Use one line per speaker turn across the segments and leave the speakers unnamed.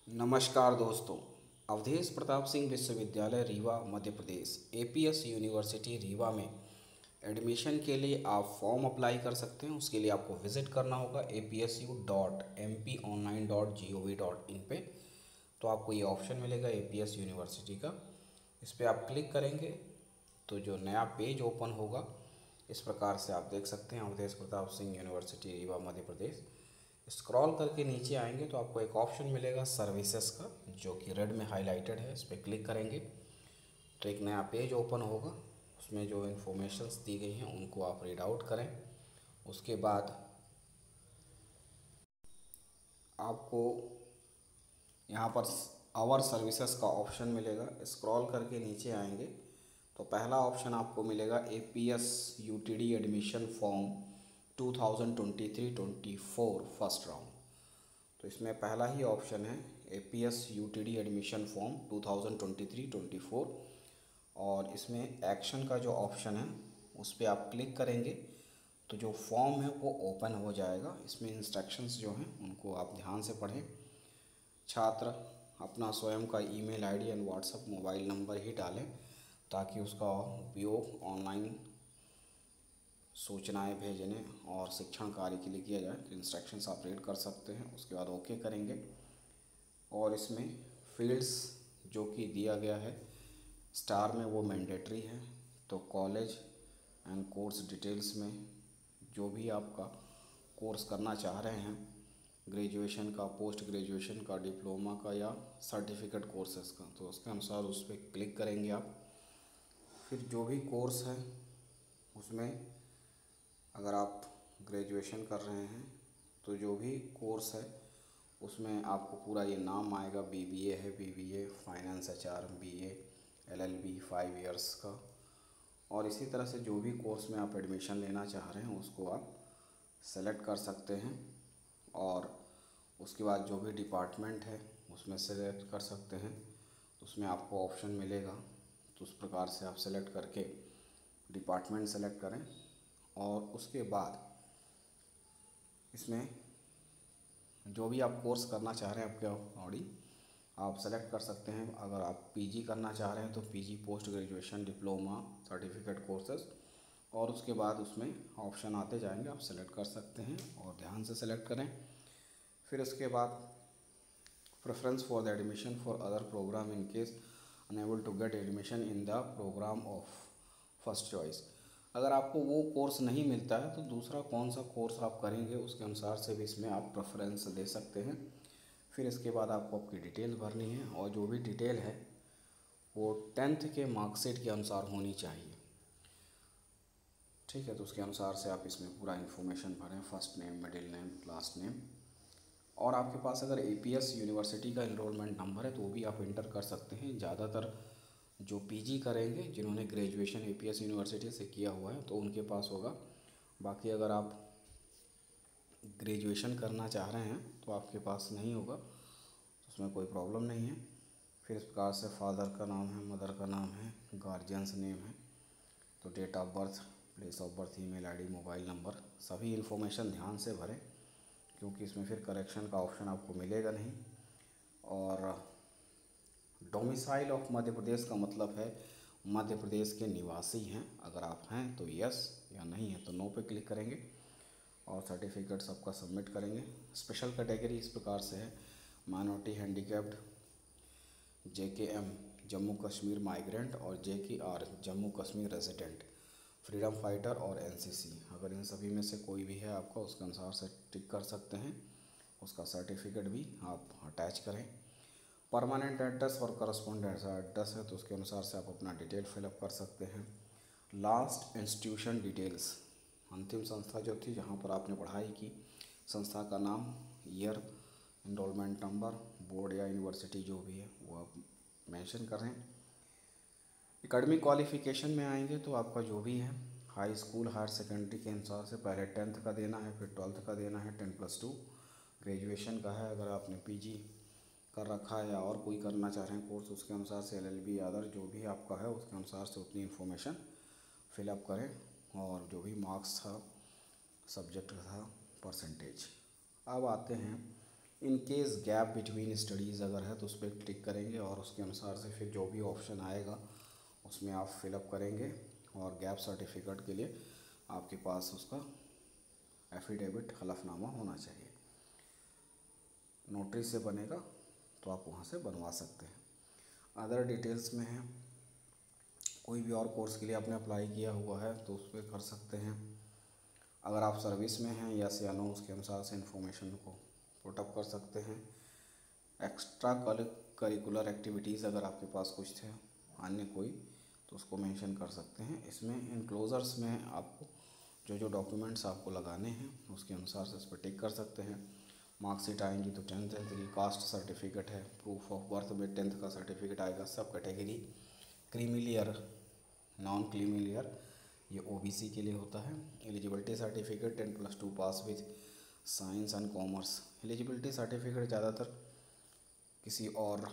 नमस्कार दोस्तों। Awadhesh Pratap Singh Vishwavidyalaya Rewa Madhya Pradesh APS university Rewa में एडमिशन के लिए आप फॉर्म अप्लाई कर सकते हैं। उसके लिए आपको विज़िट करना होगा apsu.mponline.gov.in पे। तो आपको ये ऑप्शन मिलेगा एपीएस यूनिवर्सिटी का, इस पर आप क्लिक करेंगे तो जो नया पेज ओपन होगा इस प्रकार से आप देख सकते हैं। अवधेश प्रताप सिंह यूनिवर्सिटी रीवा मध्य प्रदेश। स्क्रॉल करके नीचे आएंगे तो आपको एक ऑप्शन मिलेगा सर्विसेज का, जो कि रेड में हाईलाइटेड है। इस पर क्लिक करेंगे तो एक नया पेज ओपन होगा। उसमें जो इन्फॉर्मेशंस दी गई हैं उनको आप रीड आउट करें। उसके बाद आपको यहाँ पर आवर सर्विसेज का ऑप्शन मिलेगा। स्क्रॉल करके नीचे आएंगे तो पहला ऑप्शन आपको मिलेगा APS UTD admission form 2023-24 first round. तो इसमें पहला ही ऑप्शन है एपीएस यूटीडी एडमिशन फॉर्म 2023-24 और इसमें एक्शन का जो ऑप्शन है उस पर आप क्लिक करेंगे तो जो फॉर्म है वो ओपन हो जाएगा। इसमें इंस्ट्रक्शंस जो हैं उनको आप ध्यान से पढ़ें। छात्र अपना स्वयं का email ID and WhatsApp mobile number ही डालें ताकि उसका उपयोग ऑनलाइन सूचनाएं भेजने और शिक्षण कार्य के लिए किया जाए। तो इंस्ट्रक्शंस आप रीड कर सकते हैं। उसके बाद ओके करेंगे और इसमें फील्ड्स जो कि दिया गया है स्टार में वो मैंडेटरी है। तो कॉलेज एंड कोर्स डिटेल्स में जो भी आपका कोर्स करना चाह रहे हैं, ग्रेजुएशन का, पोस्ट ग्रेजुएशन का, डिप्लोमा का या सर्टिफिकेट कोर्सेज़ का, तो उसके अनुसार उस पर क्लिक करेंगे आप। फिर जो भी कोर्स है उसमें अगर आप ग्रेजुएशन कर रहे हैं तो जो भी कोर्स है उसमें आपको पूरा ये नाम आएगा। बीबीए है, BBA finance HR, BA LLB 5 years का। और इसी तरह से जो भी कोर्स में आप एडमिशन लेना चाह रहे हैं उसको आप सेलेक्ट कर सकते हैं और उसके बाद जो भी डिपार्टमेंट है उसमें सेलेक्ट कर सकते हैं। तो उसमें आपको ऑप्शन मिलेगा तो उस प्रकार से आप सेलेक्ट करके डिपार्टमेंट सेलेक्ट करें और उसके बाद इसमें जो भी आप कोर्स करना चाह रहे हैं आपके अकॉर्डिंग आप सेलेक्ट कर सकते हैं। अगर आप पीजी करना चाह रहे हैं तो PG, post graduation, diploma, certificate courses और उसके बाद उसमें ऑप्शन आते जाएंगे, आप सेलेक्ट कर सकते हैं और ध्यान से सेलेक्ट करें। फिर उसके बाद preference for the admission for other programme in case unable to get admission in the programme of first choice. अगर आपको वो कोर्स नहीं मिलता है तो दूसरा कौन सा कोर्स आप करेंगे उसके अनुसार से भी इसमें आप प्रेफरेंस दे सकते हैं। फिर इसके बाद आपको आपकी डिटेल भरनी है और जो भी डिटेल है वो 10th के मार्कशीट के अनुसार होनी चाहिए। ठीक है, तो उसके अनुसार से आप इसमें पूरा इन्फॉर्मेशन भरें, first name, middle name, last name. और आपके पास अगर एपीएस यूनिवर्सिटी का इनरोलमेंट नंबर है तो वो भी आप इंटर कर सकते हैं। ज़्यादातर जो पीजी करेंगे जिन्होंने ग्रेजुएशन एपीएस यूनिवर्सिटी से किया हुआ है तो उनके पास होगा। बाकी अगर आप ग्रेजुएशन करना चाह रहे हैं तो आपके पास नहीं होगा, उसमें कोई प्रॉब्लम नहीं है। फिर इस प्रकार से फादर का नाम है, मदर का नाम है, गार्जियंस नेम है, तो date of birth, place of birth, email ID, mobile number, सभी इन्फॉर्मेशन ध्यान से भरें क्योंकि इसमें फिर करेक्शन का ऑप्शन आपको मिलेगा नहीं। और डोमिसाइल ऑफ मध्य प्रदेश का मतलब है मध्य प्रदेश के निवासी हैं। अगर आप हैं तो यस, या नहीं है तो नो पे क्लिक करेंगे और सर्टिफिकेट सबका सबमिट करेंगे। स्पेशल कैटेगरी इस प्रकार से है minority, handicapped, JKM Jammu Kashmir migrant और JKR Jammu Kashmir resident, freedom fighter और NCC। अगर इन सभी में से कोई भी है आपका उसके अनुसार से टिक कर सकते हैं। उसका सर्टिफिकेट भी आप अटैच करें। परमानेंट एड्रेस और करस्पॉन्डेंस एड्रेस है तो उसके अनुसार से आप अपना डिटेल फिलअप कर सकते हैं। लास्ट इंस्टीट्यूशन डिटेल्स, अंतिम संस्था जो थी जहाँ पर आपने पढ़ाई की, संस्था का नाम, ईयर, इनरोलमेंट नंबर, बोर्ड या यूनिवर्सिटी जो भी है वो आप मेंशन करें। एकेडमिक क्वालिफ़िकेशन में आएंगे तो आपका जो भी है हाई स्कूल, हायर सेकेंडरी के अनुसार से पहले 10th का देना है, फिर 12th का देना है, 10+2 ग्रेजुएशन का है। अगर आपने पीजी कर रखा है या और कोई करना चाह रहे हैं कोर्स उसके अनुसार से LLB अदर जो भी आपका है उसके अनुसार से उतनी इन्फॉर्मेशन फिलअप करें। और जो भी मार्क्स था, सब्जेक्ट था, परसेंटेज। अब आते हैं in case gap between studies अगर है तो उस पर क्लिक करेंगे और उसके अनुसार से फिर जो भी ऑप्शन आएगा उसमें आप फिलअप करेंगे। और गैप सर्टिफिकेट के लिए आपके पास उसका एफिडेविट हलफनामा होना चाहिए, नोटरी से बनेगा तो आप वहाँ से बनवा सकते हैं। अदर डिटेल्स में है, कोई भी और कोर्स के लिए आपने अप्लाई किया हुआ है तो उस पर कर सकते हैं। अगर आप सर्विस में हैं या से नो, उसके अनुसार से इन्फॉर्मेशन को पुटअप कर सकते हैं। एक्स्ट्रा करिकुलर एक्टिविटीज़ अगर आपके पास कुछ थे अन्य कोई तो उसको मेंशन कर सकते हैं। इसमें इनक्लोजर्स में आपको जो जो डॉक्यूमेंट्स आपको लगाने हैं उसके अनुसार से इस पर टिक कर सकते हैं। मार्कशीट आएंगी तो 10th की, कास्ट सर्टिफिकेट है, प्रूफ ऑफ बर्थ में 10th का सर्टिफिकेट आएगा, sub category, creamy layer, non creamy layer, ये ओबीसी के लिए होता है। Eligibility certificate 10+2 pass with science and commerce. Eligibility certificate ज़्यादातर किसी और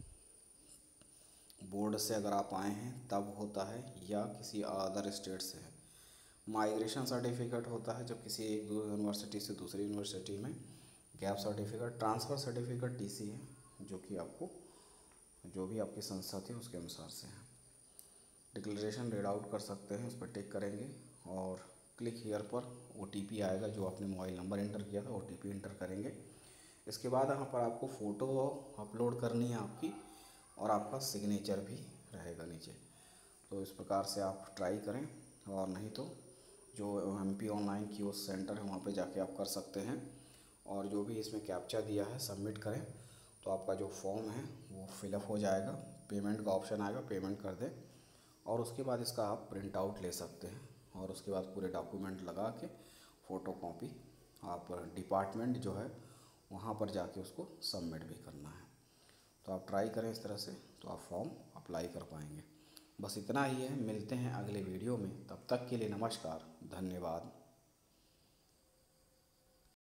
बोर्ड से अगर आप आए हैं तब होता है या किसी अदर स्टेट से है। माइग्रेशन सर्टिफिकेट होता है जब किसी एक यूनिवर्सिटी से दूसरी यूनिवर्सिटी में। Gap certificate, transfer certificate TC है जो कि आपको जो भी आपकी संस्था थी उसके अनुसार से है। डिक्लेरेशन रीड आउट कर सकते हैं, उस पर टिक करेंगे और क्लिक हियर पर ओटीपी आएगा, जो आपने मोबाइल नंबर एंटर किया था ओटीपी एंटर करेंगे। इसके बाद यहाँ पर आपको फ़ोटो अपलोड करनी है आपकी, और आपका सिग्नेचर भी रहेगा नीचे। तो इस प्रकार से आप ट्राई करें, और नहीं तो जो MP ऑनलाइन कियोस्क सेंटर है वहाँ पे जाके आप कर सकते हैं। और जो भी इसमें कैप्चा दिया है सबमिट करें तो आपका जो फॉर्म है वो फिलअप हो जाएगा। पेमेंट का ऑप्शन आएगा, पेमेंट कर दें और उसके बाद इसका आप प्रिंट आउट ले सकते हैं। और उसके बाद पूरे डॉक्यूमेंट लगा के फ़ोटो कॉपी आप डिपार्टमेंट जो है वहाँ पर जाके उसको सबमिट भी करना है। तो आप ट्राई करें इस तरह से, तो आप फॉर्म अप्लाई कर पाएंगे। बस इतना ही है, मिलते हैं अगले वीडियो में, तब तक के लिए नमस्कार, धन्यवाद।